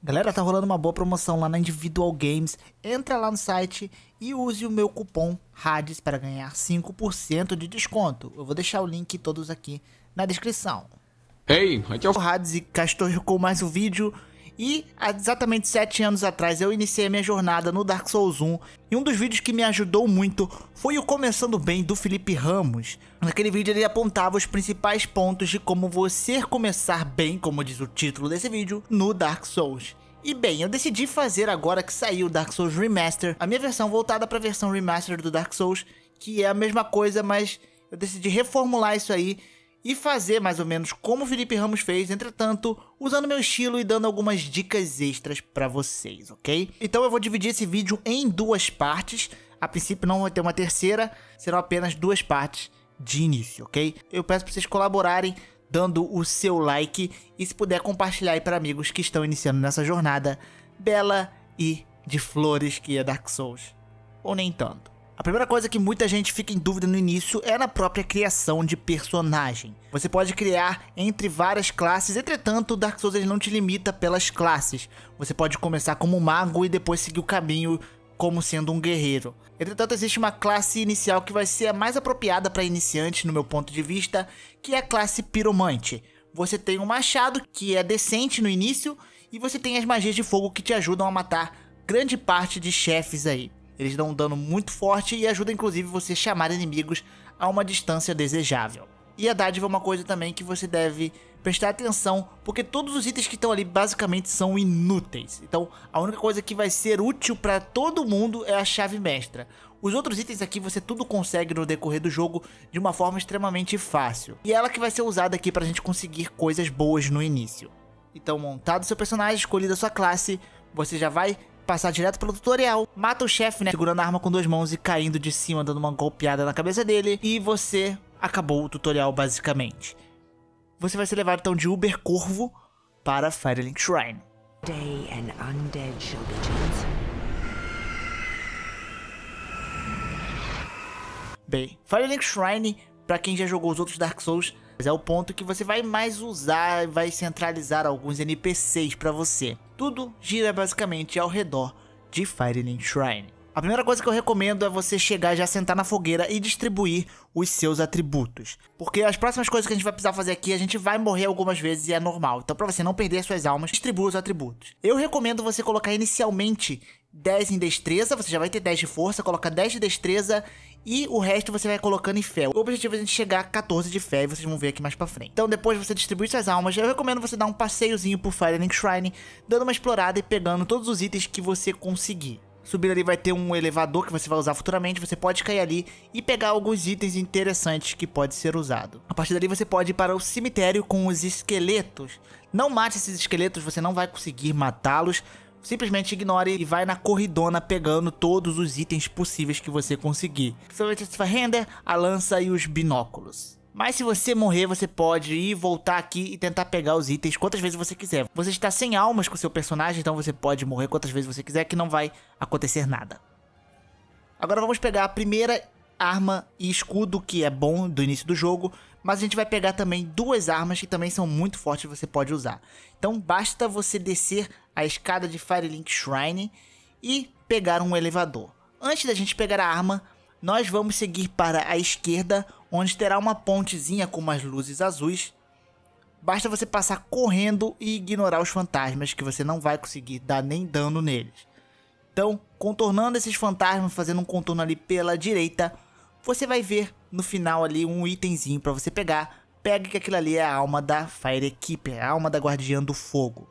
Galera, tá rolando uma boa promoção lá na Individual Games. Entra lá no site e use o meu cupom RADS para ganhar 5% de desconto. Eu vou deixar o link todos aqui na descrição. Hey, aqui é o RADS e cá estou eu com mais um vídeo. E há exatamente 7 anos atrás eu iniciei a minha jornada no Dark Souls 1. E um dos vídeos que me ajudou muito foi o Começando Bem do Felipe Ramos. Naquele vídeo ele apontava os principais pontos de como você começar bem, como diz o título desse vídeo, no Dark Souls. E bem, eu decidi fazer agora que saiu o Dark Souls Remaster, a minha versão voltada para a versão Remaster do Dark Souls, que é a mesma coisa, mas eu decidi reformular isso aí e fazer mais ou menos como o Felipe Ramos fez, entretanto, usando meu estilo e dando algumas dicas extras pra vocês, ok? Então eu vou dividir esse vídeo em 2 partes, a princípio não vai ter uma terceira, serão apenas 2 partes de início, ok? Eu peço pra vocês colaborarem, dando o seu like e se puder compartilhar aí para amigos que estão iniciando nessa jornada bela e de flores que é Dark Souls, ou nem tanto. A primeira coisa que muita gente fica em dúvida no início é na própria criação de personagem. Você pode criar entre várias classes, entretanto o Dark Souls ele não te limita pelas classes. Você pode começar como um mago e depois seguir o caminho como sendo um guerreiro. Entretanto existe uma classe inicial que vai ser a mais apropriada para iniciantes no meu ponto de vista, que é a classe piromante. Você tem um machado que é decente no início e você tem as magias de fogo que te ajudam a matar grande parte de chefes aí. Eles dão um dano muito forte e ajudam inclusive você a chamar inimigos a uma distância desejável. E a dádiva é uma coisa também que você deve prestar atenção, porque todos os itens que estão ali basicamente são inúteis. Então a única coisa que vai ser útil para todo mundo é a chave mestra. Os outros itens aqui você tudo consegue no decorrer do jogo de uma forma extremamente fácil. E é ela que vai ser usada aqui para a gente conseguir coisas boas no início. Então montado seu personagem, escolhida a sua classe, você já vai passar direto pelo tutorial, mata o chefe, né, segurando a arma com 2 mãos e caindo de cima, dando uma golpeada na cabeça dele, e você acabou o tutorial basicamente. Você vai ser levado então de Uber Corvo para Firelink Shrine. Day and undead shall be judged. Bem, Firelink Shrine, para quem já jogou os outros Dark Souls, é o ponto que você vai mais usar, vai centralizar alguns NPCs para você. Tudo gira basicamente ao redor de Firelink Shrine. A primeira coisa que eu recomendo é você chegar e já sentar na fogueira e distribuir os seus atributos. Porque as próximas coisas que a gente vai precisar fazer aqui, a gente vai morrer algumas vezes e é normal. Então pra você não perder as suas almas, distribua os atributos. Eu recomendo você colocar inicialmente 10 em destreza, você já vai ter 10 de força, coloca 10 de destreza e o resto você vai colocando em fé. O objetivo é a gente chegar a 14 de fé e vocês vão ver aqui mais pra frente. Então depois você distribui suas almas, eu recomendo você dar um passeiozinho por Firelink Shrine, dando uma explorada e pegando todos os itens que você conseguir. Subindo ali vai ter um elevador que você vai usar futuramente, você pode cair ali e pegar alguns itens interessantes que pode ser usado. A partir dali você pode ir para o cemitério com os esqueletos. Não mate esses esqueletos, você não vai conseguir matá-los. Simplesmente ignore e vai na corridona pegando todos os itens possíveis que você conseguir. Você vai ter a render, a lança e os binóculos. Mas se você morrer, você pode ir, voltar aqui e tentar pegar os itens quantas vezes você quiser. Você está sem almas com o seu personagem, então você pode morrer quantas vezes você quiser que não vai acontecer nada. Agora vamos pegar a primeira arma e escudo que é bom do início do jogo, mas a gente vai pegar também 2 armas que também são muito fortes e você pode usar. Então basta você descer a escada de Firelink Shrine e pegar um elevador. Antes da gente pegar a arma, nós vamos seguir para a esquerda, onde terá uma pontezinha com umas luzes azuis. Basta você passar correndo e ignorar os fantasmas, que você não vai conseguir dar nem dano neles. Então, contornando esses fantasmas, fazendo um contorno ali pela direita, você vai ver no final ali um itemzinho para você pegar. Pegue que aquilo ali é a alma da Firekeeper, a alma da Guardiã do Fogo.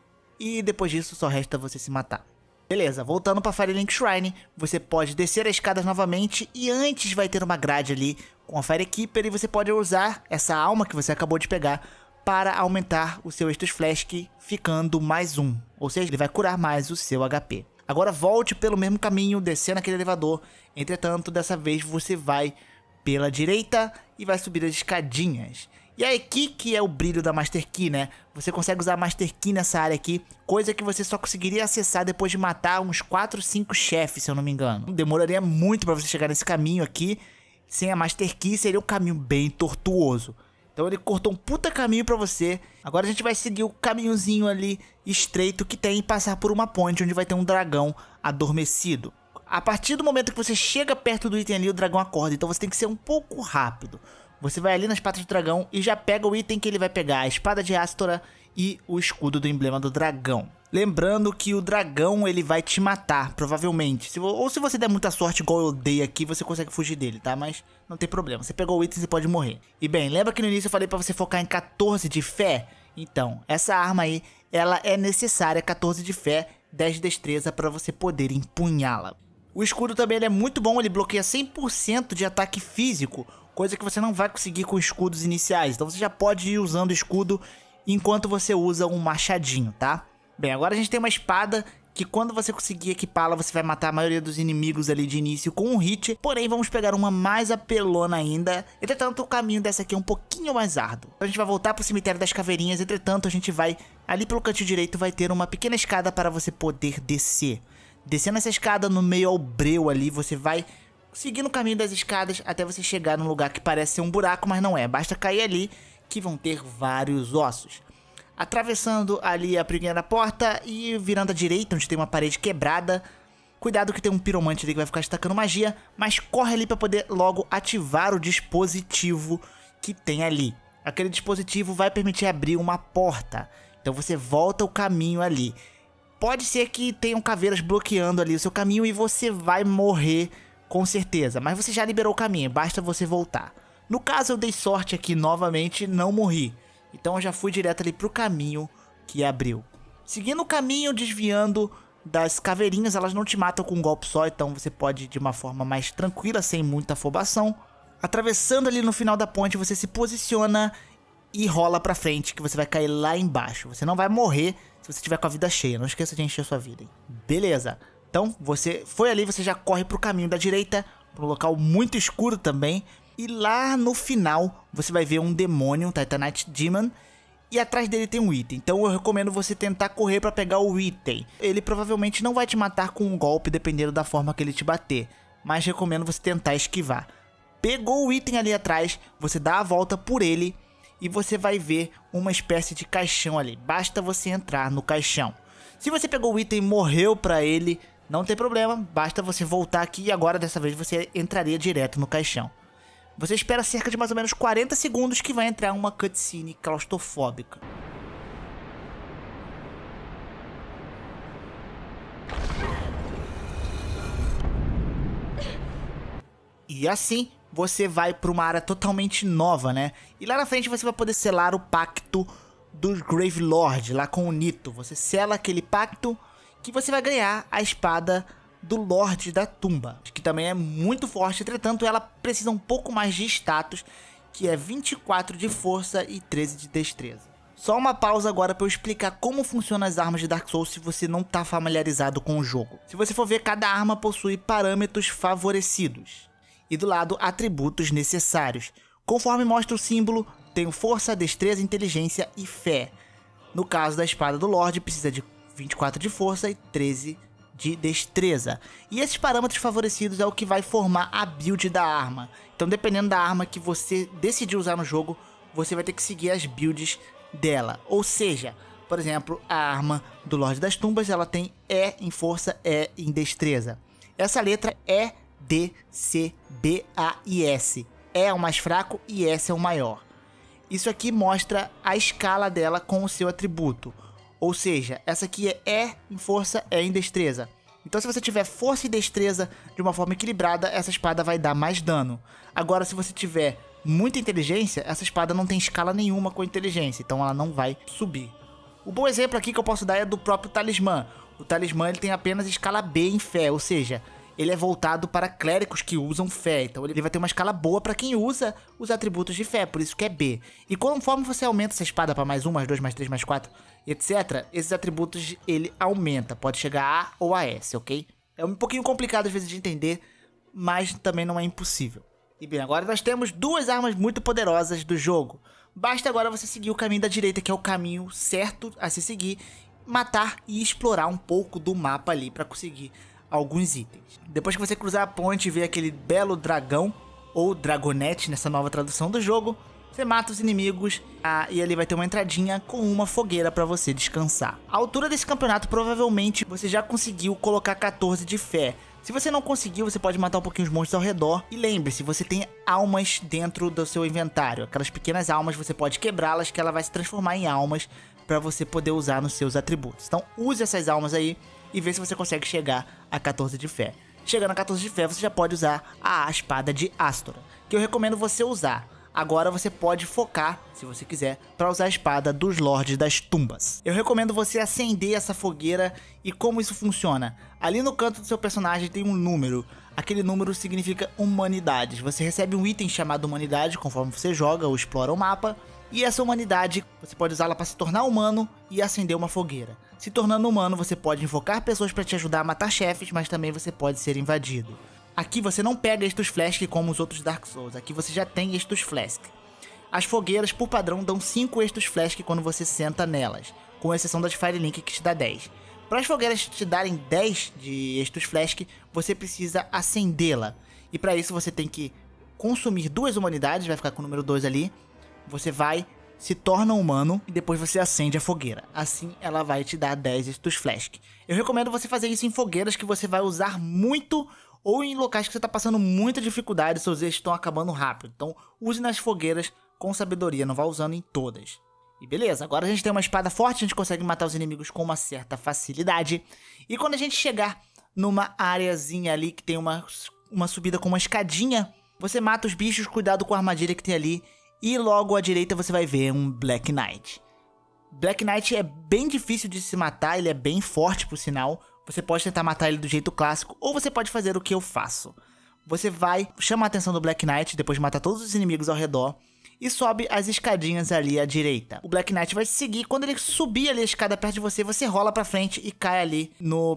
E depois disso só resta você se matar. Beleza, voltando para Firelink Shrine, você pode descer as escadas novamente e antes vai ter uma grade ali com a Firekeeper e você pode usar essa alma que você acabou de pegar para aumentar o seu Estus Flask ficando mais 1, ou seja, ele vai curar mais o seu HP. Agora volte pelo mesmo caminho, descendo aquele elevador, entretanto dessa vez você vai pela direita e vai subir as escadinhas. E aí aqui que é o brilho da Master Key, né? Você consegue usar a Master Key nessa área aqui, coisa que você só conseguiria acessar depois de matar uns 4, 5 chefes, se eu não me engano. Demoraria muito para você chegar nesse caminho aqui, sem a Master Key seria um caminho bem tortuoso. Então ele cortou um puta caminho pra você. Agora a gente vai seguir o caminhozinho ali estreito que tem e passar por uma ponte onde vai ter um dragão adormecido. A partir do momento que você chega perto do item ali, o dragão acorda. Então você tem que ser um pouco rápido. Você vai ali nas patas do dragão e já pega o item que ele vai pegar. A espada de Astora e o escudo do emblema do dragão. Lembrando que o dragão ele vai te matar, provavelmente. Ou se você der muita sorte, igual eu dei aqui, você consegue fugir dele, tá? Mas não tem problema. Você pegou o item, você pode morrer. E bem, lembra que no início eu falei pra você focar em 14 de fé? Então, essa arma aí, ela é necessária, 14 de fé, 10 de destreza pra você poder empunhá-la. O escudo também ele é muito bom, ele bloqueia 100% de ataque físico, coisa que você não vai conseguir com escudos iniciais. Então você já pode ir usando o escudo enquanto você usa um machadinho, tá? Bem, agora a gente tem uma espada que quando você conseguir equipá-la, você vai matar a maioria dos inimigos ali de início com um hit. Porém, vamos pegar uma mais apelona ainda. Entretanto, o caminho dessa aqui é um pouquinho mais árduo. A gente vai voltar pro cemitério das caveirinhas. Entretanto, a gente vai, ali pelo cantinho direito, vai ter uma pequena escada para você poder descer. Descendo essa escada no meio ao breu ali, você vai seguindo o caminho das escadas até você chegar num lugar que parece ser um buraco, mas não é. Basta cair ali que vão ter vários ossos. Atravessando ali a primeira porta e virando à direita, onde tem uma parede quebrada. Cuidado que tem um piromante ali que vai ficar destacando magia, mas corre ali para poder logo ativar o dispositivo que tem ali. Aquele dispositivo vai permitir abrir uma porta, então você volta o caminho ali. Pode ser que tenham caveiras bloqueando ali o seu caminho e você vai morrer com certeza, mas você já liberou o caminho, basta você voltar. No caso eu dei sorte aqui novamente, não morri. Então eu já fui direto ali pro caminho que abriu. Seguindo o caminho, desviando das caveirinhas, elas não te matam com um golpe só, então você pode ir de uma forma mais tranquila, sem muita afobação. Atravessando ali no final da ponte, você se posiciona e rola pra frente, que você vai cair lá embaixo. Você não vai morrer se você tiver com a vida cheia, não esqueça de encher a sua vida, hein? Beleza, então você foi ali, você já corre pro caminho da direita, para um local muito escuro também. E lá no final, você vai ver um demônio, um Titanite Demon, e atrás dele tem um item. Então eu recomendo você tentar correr para pegar o item. Ele provavelmente não vai te matar com um golpe, dependendo da forma que ele te bater. Mas recomendo você tentar esquivar. Pegou o item ali atrás, você dá a volta por ele e você vai ver uma espécie de caixão ali. Basta você entrar no caixão. Se você pegou o item e morreu para ele, não tem problema. Basta você voltar aqui e agora dessa vez você entraria direto no caixão. Você espera cerca de mais ou menos 40 segundos que vai entrar uma cutscene claustrofóbica. E assim, você vai para uma área totalmente nova, né? E lá na frente você vai poder selar o pacto do Gravelord, lá com o Nito. Você sela aquele pacto que você vai ganhar a espada do Lorde da Tumba, que também é muito forte, entretanto ela precisa um pouco mais de status, que é 24 de força e 13 de destreza. Só uma pausa agora para eu explicar como funcionam as armas de Dark Souls se você não está familiarizado com o jogo. Se você for ver, cada arma possui parâmetros favorecidos e do lado atributos necessários. Conforme mostra o símbolo, tem força, destreza, inteligência e fé. No caso da espada do Lorde, precisa de 24 de força e 13 de destreza. E esses parâmetros favorecidos é o que vai formar a build da arma. Então, dependendo da arma que você decidir usar no jogo, você vai ter que seguir as builds dela. Ou seja, por exemplo, a arma do Lorde das Tumbas, ela tem E em força, E em destreza. Essa letra é D, C, B, A e S. E é o mais fraco e S é o maior. Isso aqui mostra a escala dela com o seu atributo. Ou seja, essa aqui é E em força, E em destreza. Então se você tiver força e destreza de uma forma equilibrada, essa espada vai dar mais dano. Agora se você tiver muita inteligência, essa espada não tem escala nenhuma com inteligência, então ela não vai subir. O bom exemplo aqui que eu posso dar é do próprio talismã. O talismã ele tem apenas escala B em fé, ou seja, ele é voltado para clérigos que usam fé. Então ele vai ter uma escala boa para quem usa os atributos de fé, por isso que é B. E conforme você aumenta essa espada para mais 1, mais 2, mais 3, mais 4, etc., esses atributos ele aumenta. Pode chegar a A ou a S, ok? É um pouquinho complicado às vezes de entender, mas também não é impossível. E bem, agora nós temos duas armas muito poderosas do jogo. Basta agora você seguir o caminho da direita, que é o caminho certo a se seguir, matar e explorar um pouco do mapa ali para conseguir alguns itens. Depois que você cruzar a ponte e ver aquele belo dragão, ou dragonete nessa nova tradução do jogo, Você mata os inimigos e ali vai ter uma entradinha com uma fogueira pra você descansar. A altura desse campeonato provavelmente você já conseguiu colocar 14 de fé. Se você não conseguiu, você pode matar um pouquinho os monstros ao redor. E lembre-se, você tem almas dentro do seu inventário. Aquelas pequenas almas, você pode quebrá-las que ela vai se transformar em almas pra você poder usar nos seus atributos. Então use essas almas aí e vê se você consegue chegar a 14 de fé. Chegando a 14 de fé, você já pode usar a espada de Astora, que eu recomendo você usar. Agora você pode focar, se você quiser, para usar a espada dos Lordes das Tumbas. Eu recomendo você acender essa fogueira. E como isso funciona? Ali no canto do seu personagem tem um número. Aquele número significa humanidades. Você recebe um item chamado humanidade conforme você joga ou explora o mapa. E essa humanidade, você pode usá-la para se tornar humano e acender uma fogueira. Se tornando humano, você pode invocar pessoas para te ajudar a matar chefes, mas também você pode ser invadido. Aqui você não pega Estus Flask como os outros Dark Souls, aqui você já tem Estus Flask. As fogueiras, por padrão, dão 5 Estus Flask quando você senta nelas, com exceção das Firelink que te dá 10. Para as fogueiras te darem 10 de Estus Flask, você precisa acendê-la. E para isso você tem que consumir 2 humanidades, vai ficar com o número 2 ali. Você vai, se torna humano e depois você acende a fogueira. Assim ela vai te dar 10 Estus Flask. Eu recomendo você fazer isso em fogueiras que você vai usar muito ou em locais que você está passando muita dificuldade, seus estes estão acabando rápido. Então use nas fogueiras com sabedoria, não vá usando em todas. E beleza, agora a gente tem uma espada forte, a gente consegue matar os inimigos com uma certa facilidade. E quando a gente chegar numa areazinha ali que tem uma subida com uma escadinha, você mata os bichos, cuidado com a armadilha que tem ali. E logo à direita você vai ver um Black Knight. Black Knight é bem difícil de se matar, ele é bem forte por sinal. Você pode tentar matar ele do jeito clássico, ou você pode fazer o que eu faço. Você vai chamar a atenção do Black Knight, depois de matar todos os inimigos ao redor, e sobe as escadinhas ali à direita. O Black Knight vai te seguir, quando ele subir ali a escada perto de você, você rola pra frente e cai ali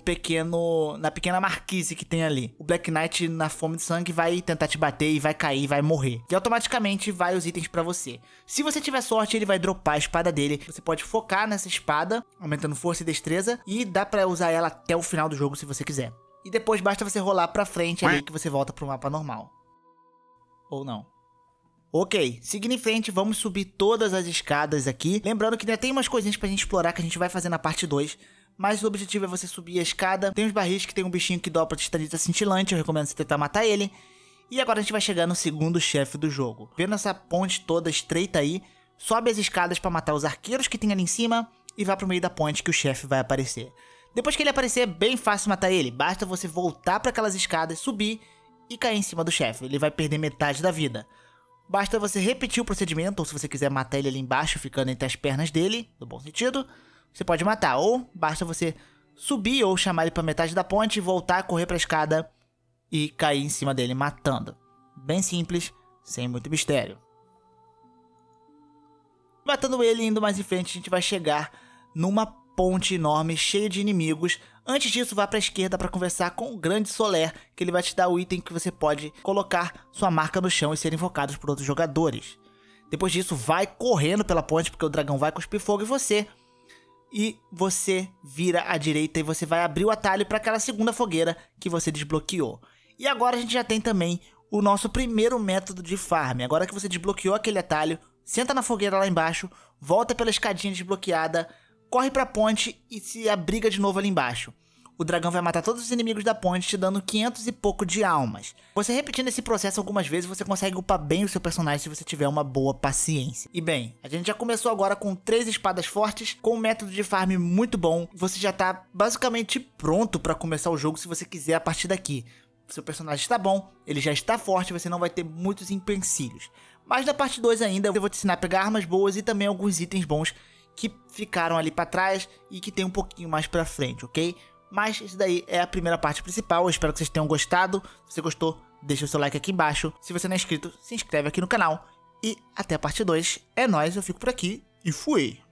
na pequena marquise que tem ali. O Black Knight, na fome de sangue, vai tentar te bater e vai cair, vai morrer. E automaticamente vai os itens pra você. Se você tiver sorte, ele vai dropar a espada dele. Você pode focar nessa espada, aumentando força e destreza, e dá pra usar ela até o final do jogo se você quiser. E depois basta você rolar pra frente ali que você volta pro mapa normal. Ou não. Ok, seguindo em frente, vamos subir todas as escadas aqui. Lembrando que ainda tem umas coisinhas pra gente explorar que a gente vai fazer na parte 2. Mas o objetivo é você subir a escada. Tem uns barris que tem um bichinho que dobra titanita cintilante. Eu recomendo você tentar matar ele. E agora a gente vai chegar no segundo chefe do jogo. Vendo essa ponte toda estreita aí, sobe as escadas pra matar os arqueiros que tem ali em cima. E vá pro meio da ponte que o chefe vai aparecer. Depois que ele aparecer, é bem fácil matar ele. Basta você voltar pra aquelas escadas, subir e cair em cima do chefe. Ele vai perder metade da vida. Basta você repetir o procedimento, ou se você quiser matar ele ali embaixo, ficando entre as pernas dele, no bom sentido, você pode matar. Ou basta você subir ou chamar ele pra metade da ponte, voltar, correr pra escada e cair em cima dele matando. Bem simples, sem muito mistério. Matando ele, indo mais em frente, a gente vai chegar numa ponte enorme, cheia de inimigos. Antes disso, vá para a esquerda para conversar com o Grande Soler, que ele vai te dar o item que você pode colocar sua marca no chão e ser invocados por outros jogadores. Depois disso, vai correndo pela ponte, porque o dragão vai cuspir fogo em você. E você vira à direita e você vai abrir o atalho para aquela segunda fogueira que você desbloqueou. E agora a gente já tem também o nosso primeiro método de farm. Agora que você desbloqueou aquele atalho, senta na fogueira lá embaixo, volta pela escadinha desbloqueada, corre pra ponte e se abriga de novo ali embaixo. O dragão vai matar todos os inimigos da ponte, te dando 500 e pouco de almas. Você repetindo esse processo algumas vezes, você consegue upar bem o seu personagem se você tiver uma boa paciência. E bem, a gente já começou agora com 3 espadas fortes, com um método de farm muito bom. Você já tá basicamente pronto pra começar o jogo se você quiser a partir daqui. Seu personagem está bom, ele já está forte, você não vai ter muitos empecilhos. Mas na parte 2 ainda, eu vou te ensinar a pegar armas boas e também alguns itens bons que ficaram ali pra trás e que tem um pouquinho mais pra frente, ok? Mas isso daí é a primeira parte principal, eu espero que vocês tenham gostado. Se você gostou, deixa o seu like aqui embaixo. Se você não é inscrito, se inscreve aqui no canal. E até a parte 2, é nóis, eu fico por aqui e fui!